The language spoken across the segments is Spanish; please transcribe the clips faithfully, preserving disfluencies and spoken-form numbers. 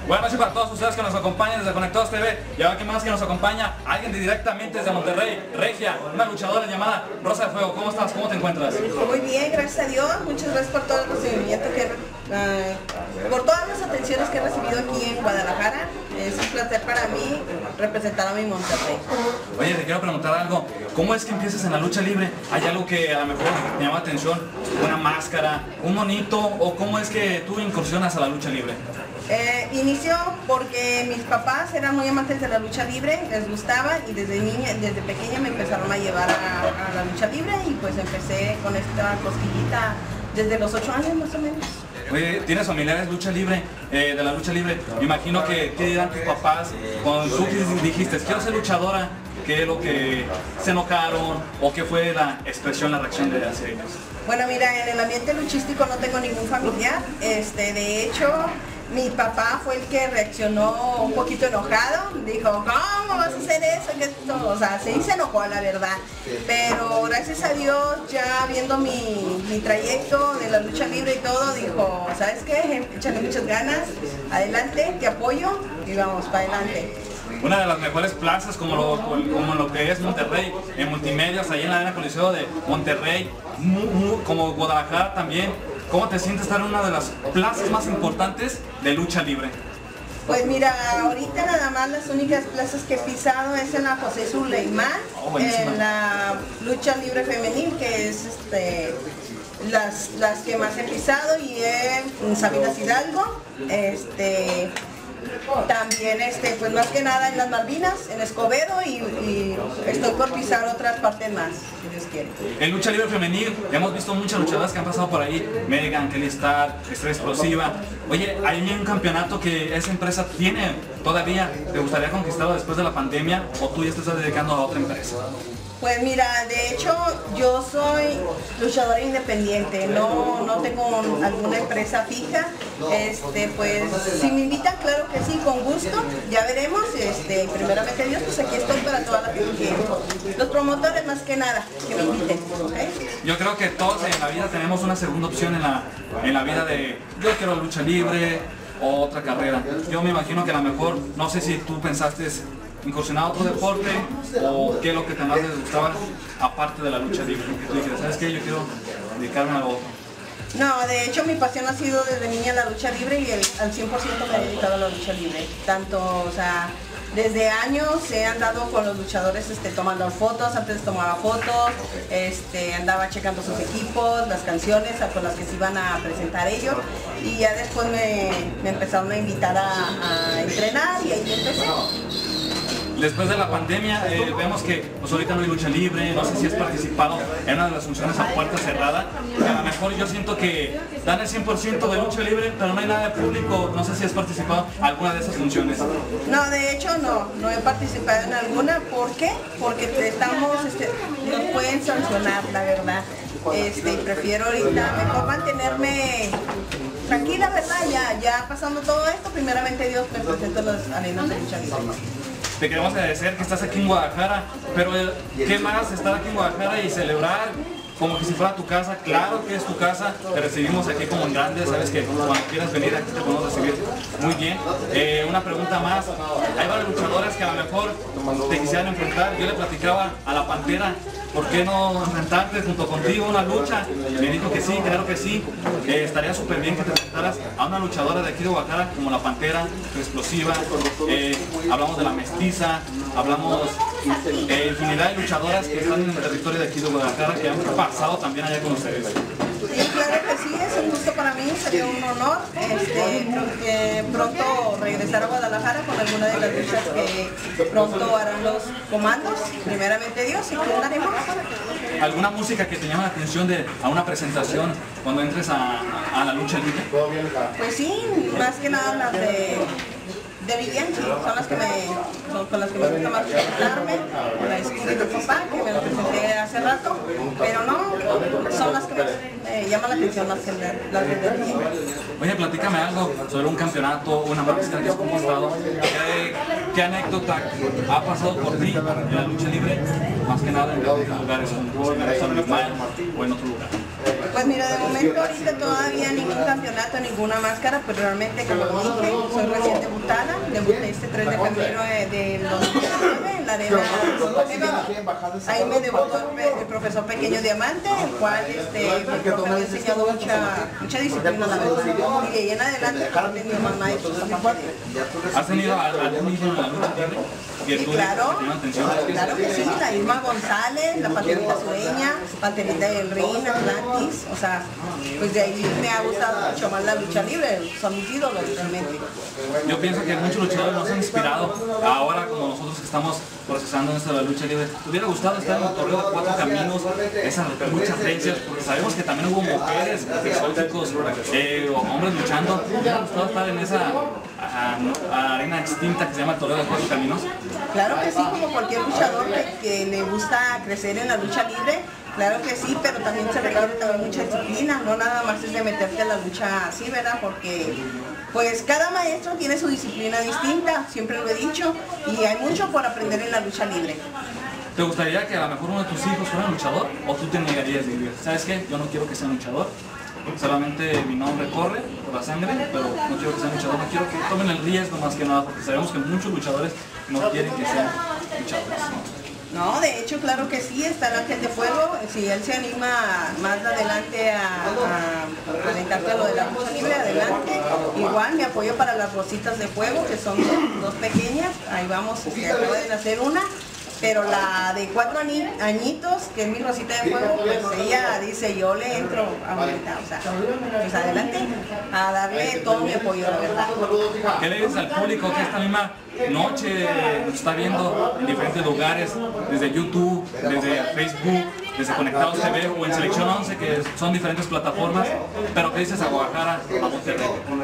Buenas noches para todos ustedes que nos acompañan desde Conectados T V. Y ahora que más que nos acompaña, alguien de directamente desde Monterrey, Regia, una luchadora llamada Rosa de Fuego. ¿Cómo estás? ¿Cómo te encuentras? Muy bien, gracias a Dios. Muchas gracias por todo el recibimiento que, uh, por todas las atenciones que he recibido aquí en Guadalajara. Es un placer para mí representar a mi Monterrey. Oye, te quiero preguntar algo. ¿Cómo es que empiezas en la lucha libre? ¿Hay algo que a lo mejor te llama la atención? ¿Una máscara? ¿Un monito? ¿O cómo es que tú incursionas a la lucha libre? Eh, inició porque mis papás eran muy amantes de la lucha libre, les gustaba y desde niña, desde pequeña me empezaron a llevar a, a la lucha libre y pues empecé con esta cosquillita desde los ocho años más o menos. Oye, tienes familiares lucha libre, eh, de la lucha libre. Me imagino que te dirán tus papás cuando tú dijiste quiero ser luchadora, ¿qué es lo que se enojaron o qué fue la expresión, la reacción de hacia ellos? Bueno, mira, en el ambiente luchístico no tengo ningún familiar. Este, de hecho, mi papá fue el que reaccionó un poquito enojado. Dijo, ¿cómo vas a hacer eso? ¿Qué esto? O sea, sí se enojó, la verdad. Pero gracias a Dios, ya viendo mi, mi trayecto de la lucha libre y todo, dijo, ¿sabes qué? Échale muchas ganas, adelante, te apoyo y vamos para adelante. Una de las mejores plazas como lo, como lo que es Monterrey, en multimedios, ahí en la Arena Coliseo de Monterrey, muy, muy, como Guadalajara también. ¿Cómo te sientes estar en una de las plazas más importantes de lucha libre? Pues mira, ahorita nada más las únicas plazas que he pisado es en la José Suleimán, oh, en la lucha libre femenil, que es este, las, las que más he pisado, y en Sabinas Hidalgo, este, también este, pues más que nada en las Malvinas, en Escobedo, y, y estoy por pisar otras partes más, si Dios quiere. En lucha libre femenil hemos visto muchas luchadoras que han pasado por ahí, Megan, Kelly Star, Estrella Explosiva. Oye, hay un campeonato que esa empresa tiene todavía, ¿te gustaría conquistarlo después de la pandemia o tú ya te estás dedicando a otra empresa? Pues mira, de hecho yo soy luchadora independiente, no, no tengo alguna empresa fija. Este, pues si me invitan, claro que sí, con gusto, ya veremos. Este, primeramente Dios, pues aquí estoy para toda la gente que, los promotores más que nada, que me inviten, ¿okay? Yo creo que todos en la vida tenemos una segunda opción en la, en la vida de yo quiero lucha libre o otra carrera. Yo me imagino que a lo mejor, no sé si tú pensaste incursionar a otro deporte o qué es lo que te más les gustaba aparte de la lucha libre, que tú dijeras, ¿sabes qué? Yo quiero dedicarme a algo. No, de hecho mi pasión ha sido desde niña la lucha libre y el, al cien por ciento me he dedicado a la lucha libre. Tanto, o sea, desde años he andado con los luchadores este, tomando fotos, antes tomaba fotos, este, andaba checando sus equipos, las canciones con las que se iban a presentar ellos, y ya después me, me empezaron a invitar a, a entrenar y ahí empecé. Después de la pandemia eh, vemos que pues ahorita no hay lucha libre, no sé si has participado en una de las funciones a puerta cerrada, que a lo mejor yo siento que dan el cien por ciento de lucha libre, pero no hay nada de público, no sé si has participado en alguna de esas funciones. No, de hecho no, no he participado en alguna. ¿Por qué? Porque estamos, este, nos pueden sancionar, la verdad. Este, prefiero ahorita mejor mantenerme tranquila, ¿verdad? Ya, ya pasando todo esto, primeramente Dios, me presento en las arenas de lucha libre. Te queremos agradecer que estás aquí en Guadalajara, pero ¿qué más estar aquí en Guadalajara y celebrar como que si fuera tu casa? Claro que es tu casa, te recibimos aquí como en grande, sabes que cuando quieras venir aquí te podemos recibir muy bien. Eh, una pregunta más, hay varios luchadores que a lo mejor te quisieran enfrentar. Yo le platicaba a la Pantera, ¿por qué no enfrentarte junto contigo una lucha? Me dijo que sí, claro que sí, eh, estaría súper bien que te enfrentaras a una luchadora de aquí de Guadalajara como la Pantera, Explosiva, eh, hablamos de la Mestiza, hablamos de eh, infinidad de luchadoras que están en el territorio de aquí de Guadalajara que han pasado también allá con ustedes. Sí, claro que sí, es un gusto para mí, sería un honor este, que pronto regresar a Guadalajara con alguna de las luchas que pronto harán los comandos, primeramente Dios, y aquí andaremos. ¿Alguna música que te llame la atención de, a una presentación cuando entres a, a la lucha libre? Pues sí, más que nada las de... de Vivianchi, son las que me, son con las que me gusta más presentarme, la de mi papá, que me lo presenté hace rato, pero no, son las que me, me llaman la atención más que las de Vivianchi. Oye, platícame algo sobre un campeonato, una máscara que has conquistado. ¿Qué, qué anécdota ha pasado por ti en la lucha libre? Más que nada en otros lugares, como en San Luis o en otro lugar. Pues mira, de momento ahorita todavía ningún campeonato, ninguna máscara, pero realmente como dije, soy recién debutada, debuté este tres de febrero del dos mil diecinueve en la arena. Ahí me debutó el, el profesor Pequeño Diamante, el cual este, mi profe me ha enseñado mucha, mucha disciplina, la verdad. Y de ahí en adelante he tenido más maestros. ¿Has tenido algún hijo en la lucha libre? Sí, claro, claro que sí, la Irma González, la Paterita Sueña, Paterita del Rin, Atlantis, o sea, pues de ahí me ha gustado mucho más la lucha libre, son mis ídolos realmente. Yo pienso que muchos luchadores nos han inspirado, ahora como nosotros que estamos procesando esto de la lucha libre. ¿Te hubiera gustado estar en el torneo de Cuatro Caminos, esas muchas rencias? Porque sabemos que también hubo mujeres, exóticos, eh, hombres luchando. ¿Te hubiera gustado estar en esa a, a arena extinta que se llama el torneo de Cuatro Caminos? Claro que sí, como cualquier luchador que, que le gusta crecer en la lucha libre, claro que sí, pero también se requiere también mucha disciplina, no nada más es de meterte a la lucha así, ¿verdad? Porque pues cada maestro tiene su disciplina distinta, siempre lo he dicho, y hay mucho por aprender en la lucha libre. ¿Te gustaría que a lo mejor uno de tus hijos fuera luchador o tú te negarías de vivir? ¿Sabes qué? Yo no quiero que sea luchador. Solamente mi nombre corre por la sangre, pero no quiero que sean luchadores, no quiero que tomen el riesgo más que nada, porque sabemos que muchos luchadores no quieren que sean luchadores. No, no de hecho, claro que sí, está el Ángel de Fuego, si él se anima más adelante a, a, a aventarte a lo de la lucha libre, adelante. Igual mi apoyo para las Rositas de Fuego, que son dos, dos pequeñas, ahí vamos, este, acabo de nacer una. Pero la de cuatro añitos, que es mi Rosita de Fuego, pues ella dice, yo le entro ahorita, o sea, pues adelante, a darle todo mi apoyo, la verdad. ¿Qué le dices al público que esta misma noche nos está viendo en diferentes lugares, desde YouTube, desde Facebook, desde Conectados T V o en Selección once, que son diferentes plataformas, pero qué dices a Guadalajara, a Monterrey?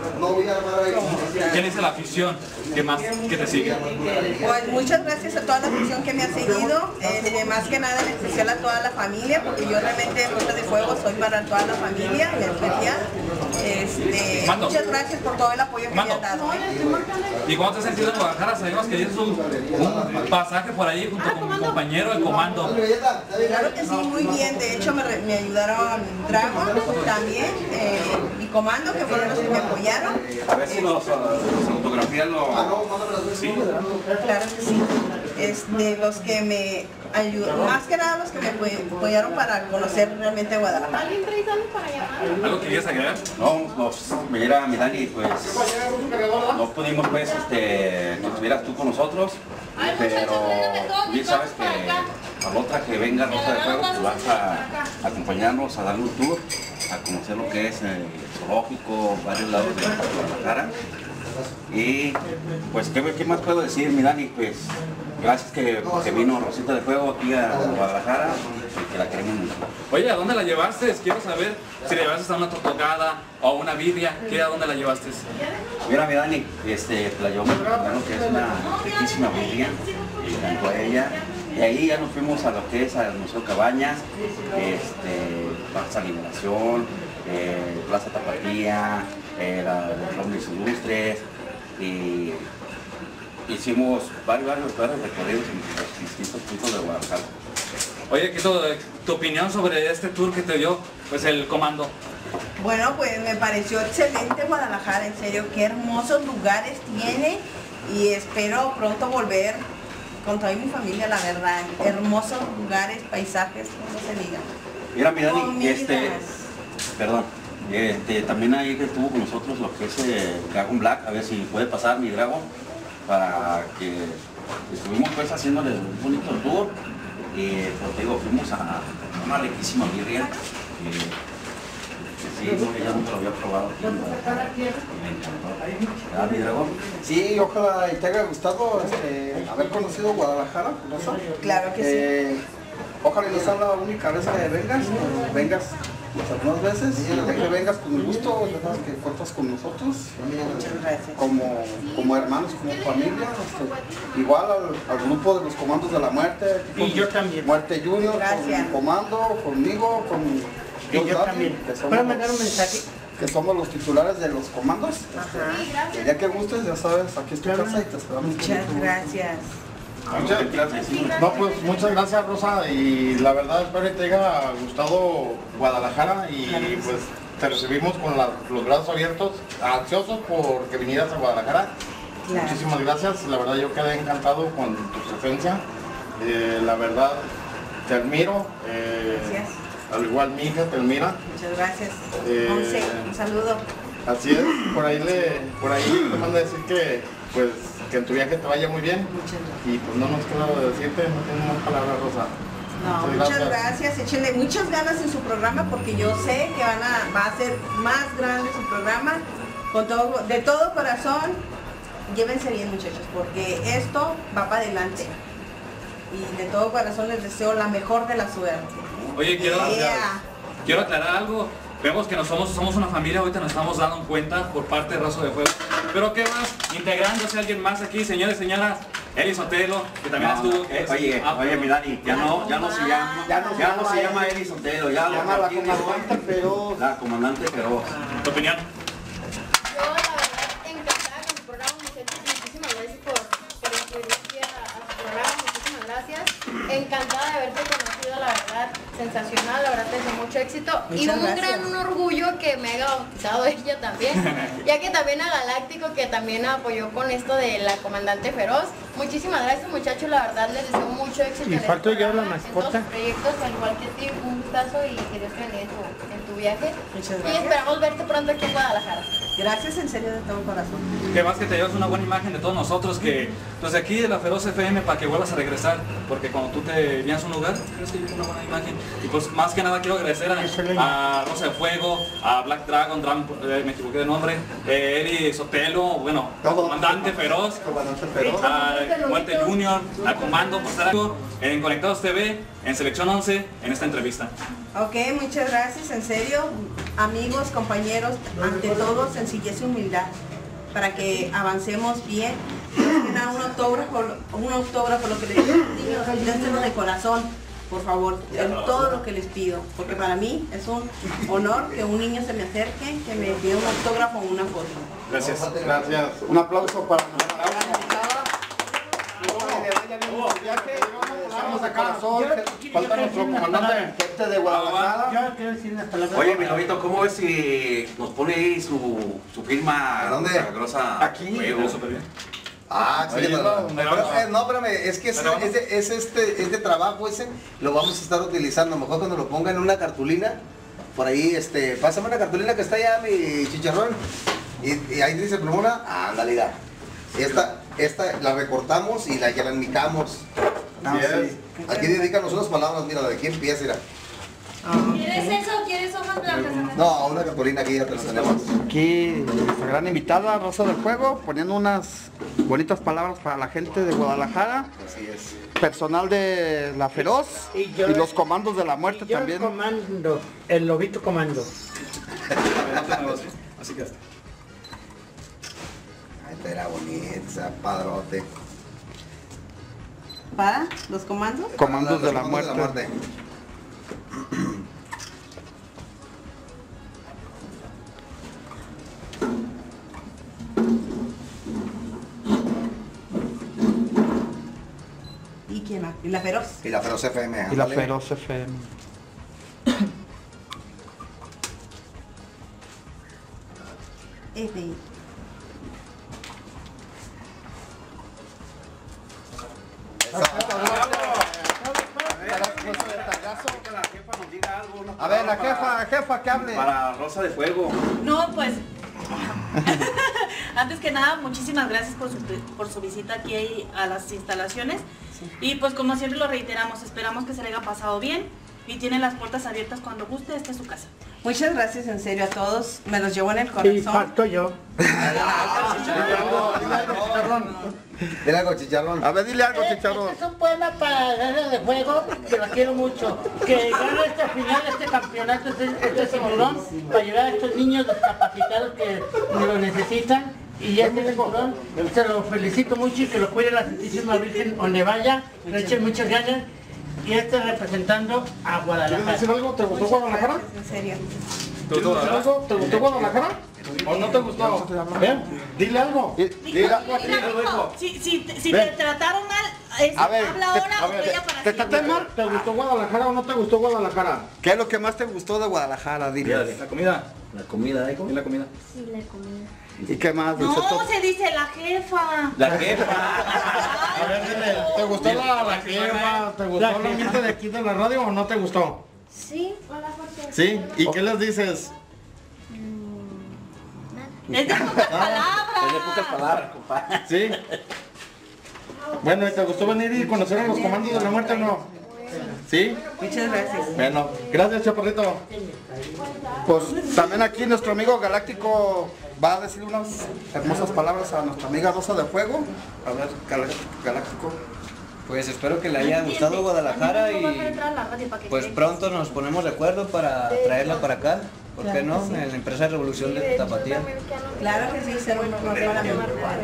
¿Qué le dice la afición que más que te sigue? Pues muchas gracias a toda la afición que me ha seguido, eh, más que nada en especial a toda la familia, porque yo realmente Rosa de Fuego soy para toda la familia, en especial. Este, muchas gracias por todo el apoyo que Mando. me han dado. ¿eh? ¿Y cómo te has sentido en Guadalajara? Sabemos que es un, un pasaje por ahí junto con mi compañero, el Comando. Claro que sí, muy bien. De hecho, me, me ayudaron Dragon también, eh, mi Comando, que fueron los que me apoyaron. A ver si nos fotografían lo... Sí. Claro que sí. Este, los que me ayudaron, más que nada los que me apoyaron para conocer realmente Guadalajara. ¿Algo querías agregar? No, nos, mira, mi Dani, pues no pudimos pues este, que estuvieras tú con nosotros, pero bien sabes que a la otra que venga Rosa de Fuego, pues vas a acompañarnos a darle un tour, a conocer lo que es el zoológico, varios lados de Guadalajara. Y pues, ¿qué, qué más puedo decir, mi Dani? Pues gracias que, que vino Rosita de Fuego aquí a Guadalajara y que la queremos mucho. Oye, ¿a dónde la llevaste? Quiero saber si la llevaste a una totogada o a una birria. ¿Qué, a dónde la llevaste? Mira, mi Dani, este, la llevamos primero que es una riquísima birria, y encantó a ella. Y ahí ya nos fuimos a lo que es al Museo Cabañas, este, Plaza Liberación, eh, Plaza Tapatía, eh, la, los Robles Ilustres, y hicimos varios, varios, varios recorridos en los distintos puntos de Guadalajara. Oye, ¿qué tu, tu opinión sobre este tour que te dio pues el Comando? Bueno, pues me pareció excelente Guadalajara, en serio, qué hermosos lugares tiene y espero pronto volver con toda mi familia, la verdad, hermosos lugares, paisajes, no se diga. Mira, mi Dani, Comidas. este, perdón, este, también ahí que estuvo con nosotros lo que es eh, Dragon Black, a ver si puede pasar mi Dragon, para que estuvimos pues haciéndole un bonito tour, y pues te digo, fuimos a una riquísima birria, que, que sí, porque ya nunca lo había probado aquí en Guadalajara, y me encantó. ¿Verdad, mi Dragon? Sí, ojalá y te haya gustado este, haber conocido Guadalajara, Rosa. Claro que eh, sí. Ojalá y no sea la única vez que vengas, que vengas algunas veces, y que vengas con gusto, ya sabes que cuentas con nosotros, Muchas gracias. como, como hermanos, como familia, este, igual al, al grupo de los Comandos de la Muerte, Y con yo también. Muerte Junior, Gracias. con Comando, conmigo, con Y yo Dati, también. que somos ¿Puedo los- mandar un mensaje? que somos los titulares de los comandos. Ajá. El día que gustes, ya sabes, aquí es tu casa y te esperamos. Muchas gracias. Muchas, no, pues muchas gracias, Rosa, y la verdad espero que te haya gustado Guadalajara y pues te recibimos con la, los brazos abiertos, ansiosos por que vinieras a Guadalajara. Claro. Muchísimas gracias, la verdad yo quedé encantado con tu presencia, eh, la verdad te admiro, eh, al igual mi hija te admira. Muchas gracias. Eh, Once, un saludo. Así es, por ahí le, por ahí te mando a decir que pues que en tu viaje te vaya muy bien. Muchas gracias. Y pues no nos queda decirte, no tengo más palabras, Rosa. No, muchas, muchas gracias. gracias, échenle muchas ganas en su programa porque yo sé que van a, va a ser más grande su programa, con todo, de todo corazón, llévense bien muchachos, porque esto va para adelante. Y de todo corazón les deseo la mejor de la suerte. Oye, quiero, yeah. quiero aclarar algo. Vemos que nos somos, somos una familia, ahorita nos estamos dando cuenta por parte de Razo de Fuego. Pero ¿qué más? Integrándose alguien más aquí, señores, señoras. Eli Sotelo, que también no, estuvo... Eh, oye, ah, oye, mi Dani, ya no, ya no se llama, ya no, ya no se llama Eli Sotelo, ya llama la comandante Feroz. La comandante Feroz. ¿Tu opinión? Yo, la verdad, encantada con su programa, muchachos. Muchísimas gracias por, por incluirme aquí a, a su programa. Muchísimas gracias. Encantada de haberte conocido, la verdad. Sensacional, la verdad te deseo mucho éxito. Muchas y un gracias. gran orgullo que me haya bautizado ella también. Ya que también a Galáctico, que también apoyó con esto de la comandante Feroz. Muchísimas gracias, muchachos. La verdad les deseo mucho éxito. Y en falto este yo la programa, en mascota. todos sus proyectos, al igual que a ti, un gustazo y que Dios te bendiga en tu, en tu viaje. Muchas Y gracias. esperamos verte pronto aquí en Guadalajara. Gracias en serio de todo corazón. Que más que te llevas una buena imagen de todos nosotros, que pues de aquí de la Feroz F M para que vuelvas a regresar, porque cuando tú te vienes a un lugar, tienes que llevar una buena imagen. Y pues más que nada quiero agradecer a, a Rosa de Fuego, a Black Dragon, Dram, eh, me equivoqué de nombre, eh, Eli Sotelo, bueno, Comandante Feroz, Comandante Feroz, a Muerte Junior, a Comando por estar aquí en Conectados T V, en Selección once, en esta entrevista. Ok, muchas gracias, en serio, amigos, compañeros, ante todo sencillez y humildad, para que avancemos bien. Un autógrafo, un autógrafo, lo que les pido, niños, dénselo de corazón, por favor, es todo lo que les pido, porque para mí es un honor que un niño se me acerque, que me pida un autógrafo o una foto. Gracias. gracias. Un aplauso para Estamos de corazón, falta nuestro comandante gente de Guadalajara. Yo quiero decir unas palabras. Oye, mi Lobito, ¿cómo ves si nos pone ahí su, su firma? ¿A dónde? Rosa Aquí. Fuego? Súper bien. Ah, sí, Ahí no, va, no, ahí va. pero, eh, no, espérame, es que ese, Ahí va. ese, ese, este, este trabajo ese lo vamos a estar utilizando, a lo mejor cuando lo pongan en una cartulina, por ahí, este, pásame una cartulina que está allá, mi chicharrón, y, y ahí dice plumona, ándale, ya. Esta, esta la recortamos y la granicamos. Así es. Aquí dedícanos unas palabras, mira, de quién empieza, mira. ¿Quieres eso o quieres hojas blancas? No, una cartulina aquí ya te la tenemos. Aquí nuestra gran invitada, Rosa del Fuego, poniendo unas bonitas palabras para la gente de Guadalajara, Así es. personal de la Feroz y, yo- los comandos de la muerte Y yo también. el comando, el lobito comando. Así que hasta. Ay, esta era bonita, padrote. ¿Para los comandos? Comandos de la Los comandos muerte. ¿Y quién más? ¿Y la feroz? Y la Feroz F M. Y la ándale. Feroz F M. F. A ver, la jefa, jefa, que hable. Para Rosa de Fuego. No, pues, antes que nada, muchísimas gracias por su, por su visita aquí a las instalaciones. Y pues como siempre lo reiteramos, esperamos que se le haya pasado bien y tiene las puertas abiertas cuando guste, esta es su casa. Muchas gracias en serio a todos, me los llevo en el Y corazón. falto yo. Dile algo, chicharrón. A ver, dile algo, chicharrón. Este es un poema para Guerra de Fuego, que lo quiero mucho. Que gane este final, este campeonato, este, este cinturón, para ayudar a estos niños discapacitados que lo necesitan. Y este cinturón, se lo felicito mucho y que lo cuide la Santísima Virgen donde vaya, le echen muchas ganas. Y este representando a Guadalajara. algo? ¿Te gustó Guadalajara? En serio. ¿Quieres decir algo? ¿Te gustó Guadalajara? ¿O no te gustó? Ven, dile algo. Dile algo. No, si, si, si te trataron mal, Es- A ver, habla te- ahora A o ver, calla para ¿te, siempre. te, ¿te gustó Guadalajara o no te gustó Guadalajara? ¿Qué es lo que más te gustó de Guadalajara, dile? La comida. La comida, ¿eh? ¿Y la comida? Sí, la comida. ¿Y qué más? No, Nosotros- se dice la jefa. La jefa. A ver, dile, ¿te gustó la, la jefa? ¿Te gustó el ambiente de aquí de la radio o no te gustó? Sí. ¿Sí? ¿Y qué les dices? Es de pocas palabras. Es de pocas palabras, compadre. ¿Sí? Bueno, ¿y te gustó venir y conocer a los comandos de la muerte o no? ¿Sí? Muchas gracias. Bueno, gracias, Chaparrito. Pues también aquí nuestro amigo Galáctico va a decir unas hermosas palabras a nuestra amiga Rosa de Fuego. A ver, Gal- Galáctico. Pues espero que le haya gustado Guadalajara y pues pronto nos ponemos de acuerdo para traerla para acá. ¿Por qué no? En la empresa de Revolución de Tapatía. Claro que sí, ser un honor para mí.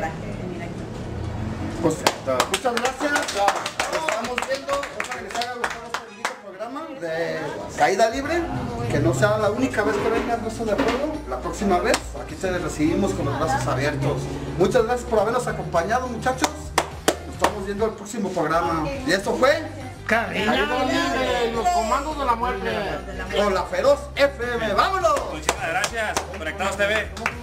Pues muchas gracias. Nos estamos viendo. Ojalá que les haya gustado este bonito programa de Caída Libre. Que no sea la única vez que venga Rosa de Fuego. La próxima vez aquí se recibimos con los brazos abiertos. Muchas gracias por habernos acompañado, muchachos. Nos estamos viendo el próximo programa. Y esto fue Caída Libre, los comandos de la muerte. con la Feroz F M. ¡Vámonos! Muchísimas gracias. Conectados T V.